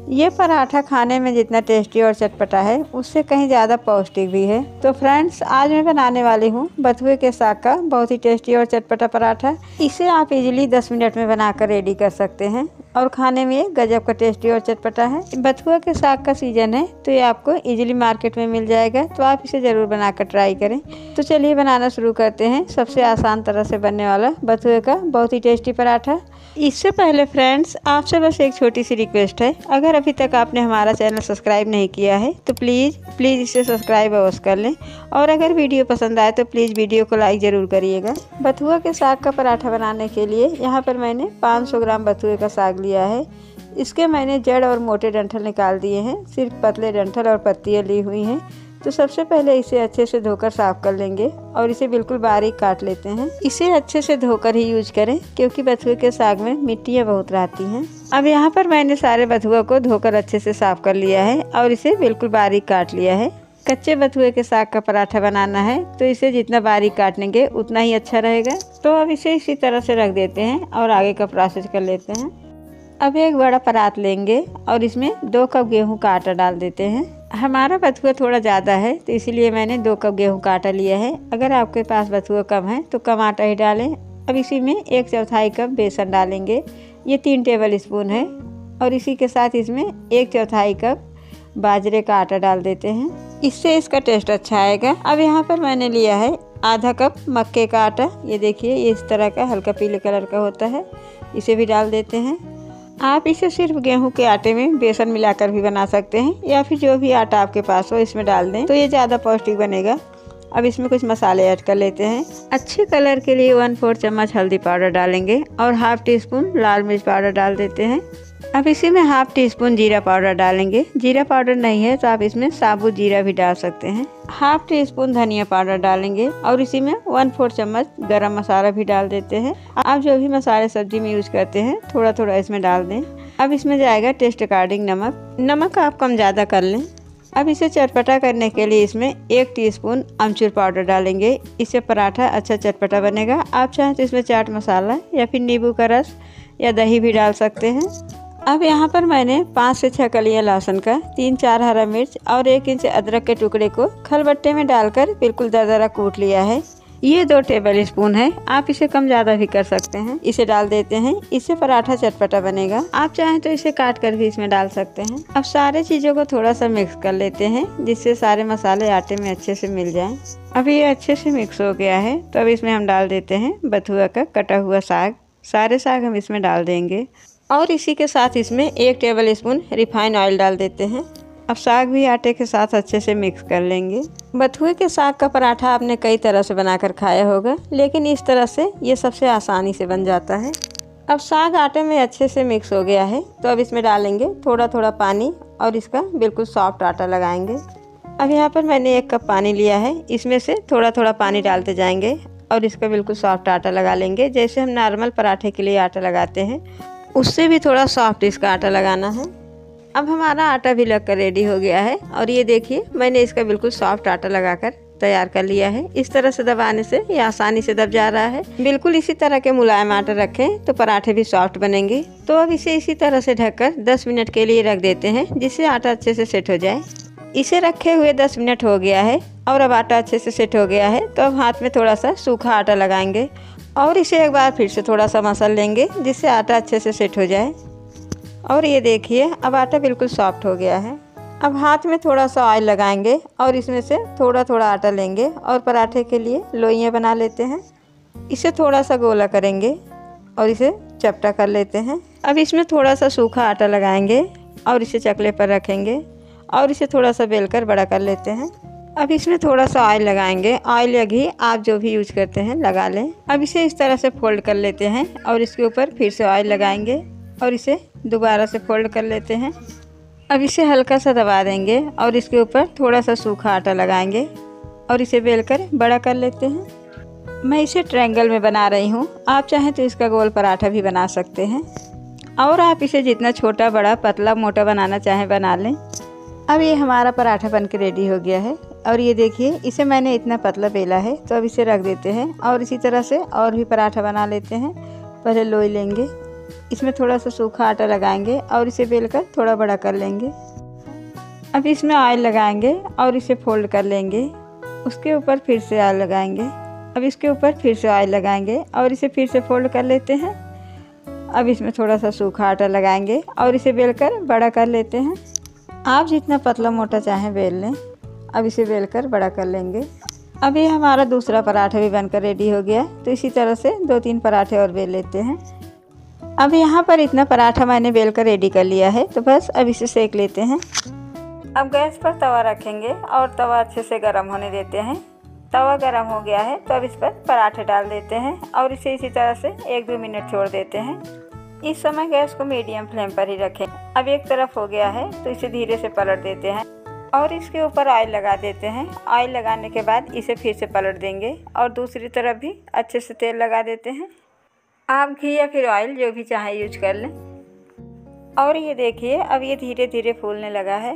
ये पराठा खाने में जितना टेस्टी और चटपटा है उससे कहीं ज़्यादा पौष्टिक भी है। तो फ्रेंड्स, आज मैं बनाने वाली हूँ बथुए के साग का बहुत ही टेस्टी और चटपटा पराठा। इसे आप इजीली 10 मिनट में बनाकर रेडी कर सकते हैं और खाने में ये गजब का टेस्टी और चटपटा है। बथुआ के साग का सीजन है तो ये आपको इजीली मार्केट में मिल जाएगा, तो आप इसे ज़रूर बनाकर ट्राई करें। तो चलिए बनाना शुरू करते हैं सबसे आसान तरह से बनने वाला बथुए का बहुत ही टेस्टी पराठा। इससे पहले फ्रेंड्स, आपसे बस एक छोटी सी रिक्वेस्ट है, अगर अभी तक आपने हमारा चैनल सब्सक्राइब नहीं किया है तो प्लीज़ इसे सब्सक्राइब अवश्य कर लें, और अगर वीडियो पसंद आए तो प्लीज़ वीडियो को लाइक ज़रूर करिएगा। बथुआ के साग का पराठा बनाने के लिए यहाँ पर मैंने 500 ग्राम बथुए का साग लिया है। इसके मैंने जड़ और मोटे डंठल निकाल दिए हैं, सिर्फ पतले डंठल और पत्तियाँ ली हुई हैं। तो सबसे पहले इसे अच्छे से धोकर साफ कर लेंगे और इसे बिल्कुल बारीक काट लेते हैं। इसे अच्छे से धोकर ही यूज करें क्योंकि बथुए के साग में मिट्टियाँ बहुत रहती हैं। अब यहाँ पर मैंने सारे बथुआ को धोकर अच्छे से साफ कर लिया है और इसे बिल्कुल बारीक काट लिया है। कच्चे बथुए के साग का पराठा बनाना है तो इसे जितना बारीक काटेंगे उतना ही अच्छा रहेगा। तो अब इसे इसी तरह से रख देते हैं और आगे का प्रोसेस कर लेते हैं। अब एक बड़ा परात लेंगे और इसमें 2 कप गेहूं का आटा डाल देते हैं। हमारा बथुआ थोड़ा ज़्यादा है तो इसीलिए मैंने 2 कप गेहूं का आटा लिया है। अगर आपके पास बथुआ कम है तो कम आटा ही डालें। अब इसी में 1/4 कप बेसन डालेंगे, ये 3 टेबल स्पून है। और इसी के साथ इसमें 1/4 कप बाजरे का आटा डाल देते हैं, इससे इसका टेस्ट अच्छा आएगा। अब यहाँ पर मैंने लिया है आधा कप मक्के का आटा, ये देखिए ये इस तरह का हल्का पीले कलर का होता है, इसे भी डाल देते हैं। आप इसे सिर्फ गेहूं के आटे में बेसन मिलाकर भी बना सकते हैं या फिर जो भी आटा आपके पास हो इसमें डाल दें तो ये ज़्यादा पौष्टिक बनेगा। अब इसमें कुछ मसाले ऐड कर लेते हैं। अच्छे कलर के लिए 1/4 चम्मच हल्दी पाउडर डालेंगे और ½ टीस्पून लाल मिर्च पाउडर डाल देते हैं। अब इसी में ½ टीस्पून जीरा पाउडर डालेंगे। जीरा पाउडर नहीं है तो आप इसमें साबुत जीरा भी डाल सकते हैं। ½ टीस्पून धनिया पाउडर डालेंगे और इसी में 1/4 चम्मच गरम मसाला भी डाल देते हैं। आप जो भी मसाले सब्जी में यूज करते हैं थोड़ा थोड़ा इसमें डाल दें। अब इसमें जाएगा टेस्ट अकॉर्डिंग नमक आप कम ज़्यादा कर लें। अब इसे चटपटा करने के लिए इसमें 1 टीस्पून अमचूर पाउडर डालेंगे, इससे पराठा अच्छा चटपटा बनेगा। आप चाहें तो इसमें चाट मसाला या फिर नींबू का रस या दही भी डाल सकते हैं। अब यहाँ पर मैंने 5 से 6 कलियाँ लहसुन का, 3-4 हरा मिर्च और 1 इंच अदरक के टुकड़े को खलबट्टे में डालकर बिल्कुल दरदरा कूट लिया है। ये 2 टेबल स्पून है, आप इसे कम ज़्यादा भी कर सकते हैं। इसे डाल देते हैं, इससे पराठा चटपटा बनेगा। आप चाहें तो इसे काट कर भी इसमें डाल सकते हैं। अब सारे चीज़ों को थोड़ा सा मिक्स कर लेते हैं जिससे सारे मसाले आटे में अच्छे से मिल जाएं। अब ये अच्छे से मिक्स हो गया है तो अब इसमें हम डाल देते हैं बथुआ का कटा हुआ साग। सारे साग हम इसमें डाल देंगे और इसी के साथ इसमें 1 टेबल स्पून रिफाइंड ऑयल डाल देते हैं। अब साग भी आटे के साथ अच्छे से मिक्स कर लेंगे। बथुए के साग का पराठा आपने कई तरह से बनाकर खाया होगा, लेकिन इस तरह से ये सबसे आसानी से बन जाता है। अब साग आटे में अच्छे से मिक्स हो गया है तो अब इसमें डालेंगे थोड़ा थोड़ा पानी और इसका बिल्कुल सॉफ्ट आटा लगाएंगे। अब यहाँ पर मैंने 1 कप पानी लिया है, इसमें से थोड़ा थोड़ा पानी डालते जाएंगे और इसका बिल्कुल सॉफ्ट आटा लगा लेंगे। जैसे हम नॉर्मल पराठे के लिए आटा लगाते हैं उससे भी थोड़ा सॉफ्ट इसका आटा लगाना है। अब हमारा आटा भी लगकर रेडी हो गया है और ये देखिए मैंने इसका बिल्कुल सॉफ्ट आटा लगाकर तैयार कर लिया है। इस तरह से दबाने से ये आसानी से दब जा रहा है। बिल्कुल इसी तरह के मुलायम आटा रखें तो पराठे भी सॉफ्ट बनेंगे। तो अब इसे इसी तरह से ढककर 10 मिनट के लिए रख देते हैं जिससे आटा अच्छे से सेट हो जाए। इसे रखे हुए 10 मिनट हो गया है और अब आटा अच्छे से सेट हो गया है। तो अब हाथ में थोड़ा सा सूखा आटा लगाएंगे और इसे एक बार फिर से थोड़ा सा मसल लेंगे जिससे आटा अच्छे से सेट हो जाए। और ये देखिए अब आटा बिल्कुल सॉफ्ट हो गया है। अब हाथ में थोड़ा सा ऑयल लगाएंगे और इसमें से थोड़ा थोड़ा आटा लेंगे और पराठे के लिए लोइयाँ बना लेते हैं। इसे थोड़ा सा गोला करेंगे और इसे चपटा कर लेते हैं। अब इसमें थोड़ा सा सूखा आटा लगाएंगे और इसे चकले पर रखेंगे और इसे थोड़ा सा बेलकर बड़ा कर लेते हैं। अब इसमें थोड़ा सा ऑयल लगाएंगे, ऑयल या घी आप जो भी यूज करते हैं लगा लें। अब इसे इस तरह से फोल्ड कर लेते हैं और इसके ऊपर फिर से ऑयल लगाएंगे और इसे दोबारा से फोल्ड कर लेते हैं। अब इसे हल्का सा दबा देंगे और इसके ऊपर थोड़ा सा सूखा आटा लगाएंगे और इसे बेलकर बड़ा कर लेते हैं। मैं इसे ट्रायंगल में बना रही हूँ, आप चाहें तो इसका गोल पराठा भी बना सकते हैं और आप इसे जितना छोटा बड़ा पतला मोटा बनाना चाहें बना लें। अब ये हमारा पराठा बनके रेडी हो गया है और ये देखिए इसे मैंने इतना पतला बेला है। तो अब इसे रख देते हैं और इसी तरह से और भी पराठा बना लेते हैं। पहले लोई लेंगे, इसमें थोड़ा सा सूखा आटा लगाएंगे और इसे बेलकर थोड़ा बड़ा कर लेंगे। अब इसमें ऑयल लगाएंगे और इसे फोल्ड कर लेंगे। उसके ऊपर फिर से ऑयल लगाएंगे। अब इसके ऊपर फिर से ऑयल लगाएंगे और इसे फिर से फोल्ड कर लेते हैं। अब इसमें थोड़ा सा सूखा आटा लगाएंगे और इसे बेलकर बड़ा कर लेते हैं। आप जितना पतला मोटा चाहें बेल लें। अब इसे बेलकर बड़ा कर लेंगे। अब ये हमारा दूसरा पराठा भी बनकर रेडी हो गया। तो इसी तरह से 2-3 पराठे और बेल लेते हैं। अब यहाँ पर इतना पराठा मैंने बेलकर रेडी कर लिया है। तो बस अब इसे सेक लेते हैं। अब गैस पर तवा रखेंगे और तवा अच्छे से गर्म होने देते हैं। तवा गर्म हो गया है तो अब इस पर पराठे डाल देते हैं और इसे इसी तरह से 1-2 मिनट छोड़ देते हैं। इस समय गैस को मीडियम फ्लेम पर ही रखें। अब एक तरफ हो गया है तो इसे धीरे से पलट देते हैं और इसके ऊपर ऑयल लगा देते हैं। ऑयल लगाने के बाद इसे फिर से पलट देंगे और दूसरी तरफ भी अच्छे से तेल लगा देते हैं। आप घी या फिर ऑयल जो भी चाहे यूज कर लें। और ये देखिए अब ये धीरे धीरे फूलने लगा है।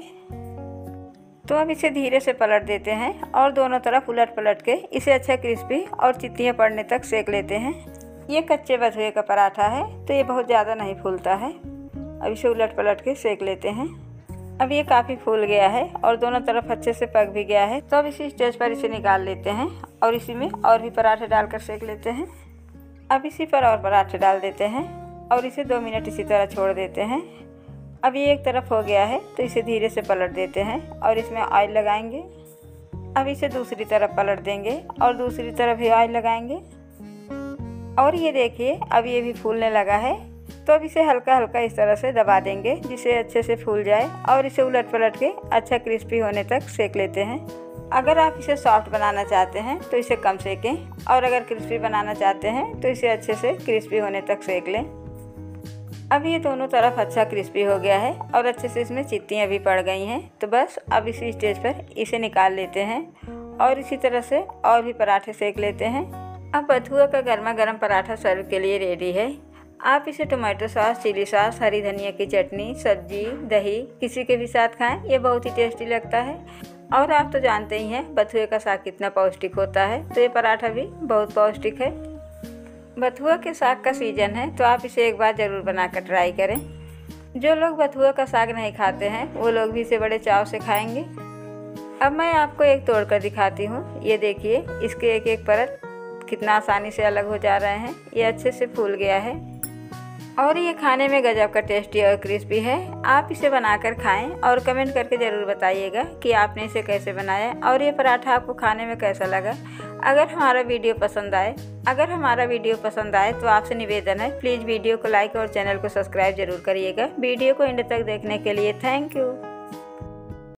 तो अब इसे धीरे से पलट देते हैं और दोनों तरफ उलट पलट के इसे अच्छा क्रिस्पी और चित्तियाँ पड़ने तक सेक लेते हैं। ये कच्चे बथुए का पराठा है तो ये बहुत ज़्यादा नहीं फूलता है। अब इसे उलट पलट के सेक लेते हैं। अब ये काफ़ी फूल गया है और दोनों तरफ अच्छे से पक भी गया है। तो अब इसी स्टेज पर इसे निकाल लेते हैं और इसी में और भी पराठे डालकर सेक लेते हैं। अब इसी पर और पराठे डाल देते हैं और इसे 2 मिनट इसी तरह छोड़ देते हैं। अब ये एक तरफ हो गया है तो इसे धीरे से पलट देते हैं और इसमें ऑयल लगाएंगे। अब इसे दूसरी तरफ पलट देंगे और दूसरी तरफ भी ऑयल लगाएंगे। और ये देखिए अब ये भी फूलने लगा है। तो अब इसे हल्का हल्का इस तरह से दबा देंगे जिससे अच्छे से फूल जाए और इसे उलट पलट के अच्छा क्रिस्पी होने तक सेक लेते हैं। अगर आप इसे सॉफ्ट बनाना चाहते हैं तो इसे कम सेकें और अगर क्रिस्पी बनाना चाहते हैं तो इसे अच्छे से क्रिस्पी होने तक सेक लें। अब ये दोनों तरफ अच्छा क्रिस्पी हो गया है और अच्छे से इसमें चित्तियाँ भी पड़ गई हैं। तो बस अब इसी स्टेज पर इसे निकाल लेते हैं और इसी तरह से और भी पराठे सेक लेते हैं। अब बथुआ का गर्मा गर्म पराठा सर्व के लिए रेडी है। आप इसे टोमेटो सॉस, चिली सॉस, हरी धनिया की चटनी, सब्जी, दही किसी के भी साथ खाएं। ये बहुत ही टेस्टी लगता है। और आप तो जानते ही हैं बथुए का साग कितना पौष्टिक होता है। तो ये पराठा भी बहुत पौष्टिक है। बथुआ के साग का सीज़न है तो आप इसे एक बार ज़रूर बनाकर ट्राई करें। जो लोग बथुआ का साग नहीं खाते हैं वो लोग भी इसे बड़े चाव से खाएंगे। अब मैं आपको एक तोड़कर दिखाती हूँ। ये देखिए इसके एक एक परत कितना आसानी से अलग हो जा रहे हैं। ये अच्छे से फूल गया है और ये खाने में गजब का टेस्टी और क्रिस्पी है। आप इसे बनाकर खाएं और कमेंट करके ज़रूर बताइएगा कि आपने इसे कैसे बनाया और ये पराठा आपको खाने में कैसा लगा। अगर हमारा वीडियो पसंद आए तो आपसे निवेदन है प्लीज़ वीडियो को लाइक और चैनल को सब्सक्राइब जरूर करिएगा। वीडियो को एंड तक देखने के लिए थैंक यू।